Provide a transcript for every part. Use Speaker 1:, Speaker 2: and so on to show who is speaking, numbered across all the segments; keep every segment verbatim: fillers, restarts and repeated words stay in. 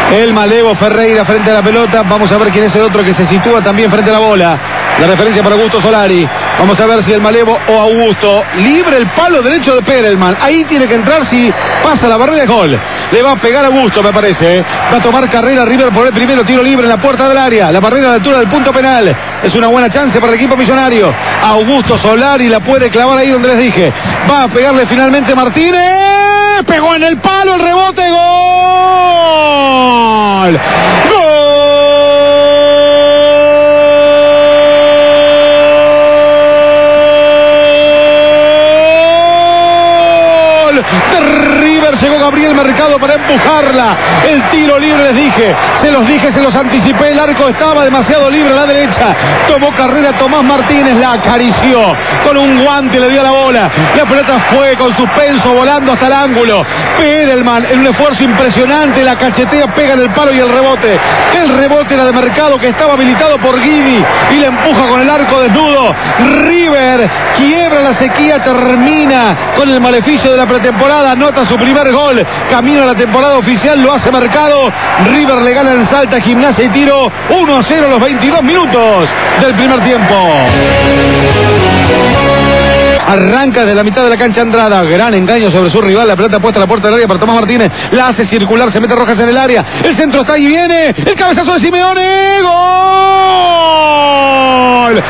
Speaker 1: El malevo Ferreira frente a la pelota. Vamos a ver quién es el otro que se sitúa también frente a la bola. La referencia para Augusto Solari. Vamos a ver si el malevo o Augusto. Libre el palo derecho de Perelman. Ahí tiene que entrar, si pasa la barrera de gol. Le va a pegar a Augusto, me parece. Va a tomar carrera River por el primero. Tiro libre en la puerta del área. La barrera a la altura del punto penal. Es una buena chance para el equipo millonario. Augusto Solari la puede clavar ahí donde les dije. Va a pegarle finalmente Martínez. Pegó en el palo, el rebote. ¡Gol! ¡Gol! De River llegó Gabriel Mercado para empujarla. El tiro libre, les dije, se los dije, se los anticipé. El arco estaba demasiado libre a la derecha. Tomó carrera Tomás Martínez, la acarició con un guante, le dio la bola. La pelota fue con suspenso, volando hasta el ángulo. Perelman, en un esfuerzo impresionante, la cachetea, pega en el palo y el rebote. El rebote era de Mercado, que estaba habilitado por Guidi, y le empuja con el arco desnudo. River quiebra la sequía, termina con el maleficio de la pretemporada, anota su primer gol, camino a la temporada oficial, lo hace Mercado. River le gana en Salta, Gimnasia y Tiro, uno a cero a los veintidós minutos del primer tiempo. Arranca desde la mitad de la cancha Andrada. Gran engaño sobre su rival. La pelota puesta a la puerta del área para Tomás Martínez. La hace circular. Se mete Rojas en el área. El centro está ahí. Viene. El cabezazo de Simeone. ¡Gol! ¡Gol!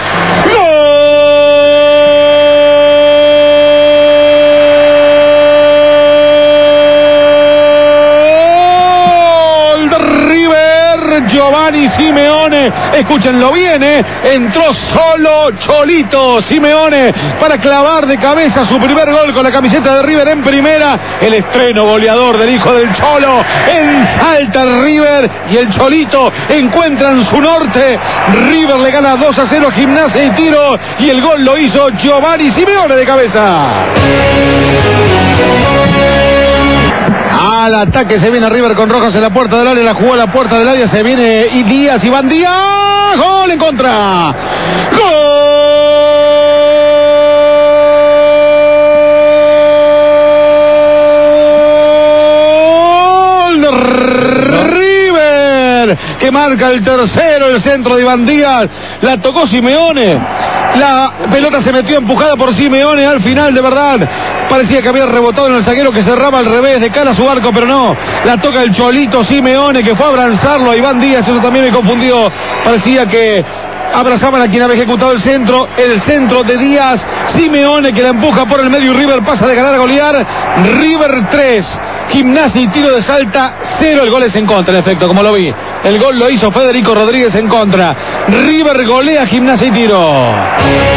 Speaker 1: Giovanni Simeone, escúchenlo bien, ¿eh? Entró solo Cholito Simeone para clavar de cabeza su primer gol con la camiseta de River en primera. El estreno goleador del hijo del Cholo. En Salta River y el Cholito encuentran su norte. River le gana dos a cero a Gimnasia y Tiro, y el gol lo hizo Giovanni Simeone de cabeza. Al ataque se viene River con Rojas en la puerta del área, la jugó a la puerta del área, se viene y Díaz, Iván Díaz, gol en contra, gol de River, que marca el tercero, el centro de Iván Díaz, la tocó Simeone, la pelota se metió empujada por Simeone al final, de verdad. Parecía que había rebotado en el zaguero, que cerraba al revés de cara a su arco, pero no. La toca el Cholito Simeone, que fue a abrazarlo a Iván Díaz. Eso también me confundió. Parecía que abrazaban a quien había ejecutado el centro. El centro de Díaz. Simeone, que la empuja por el medio, y River pasa de ganar a golear. River tres. Gimnasia y Tiro de Salta cero. El gol es en contra, en efecto, como lo vi. El gol lo hizo Federico Rodríguez en contra. River golea Gimnasia y Tiro.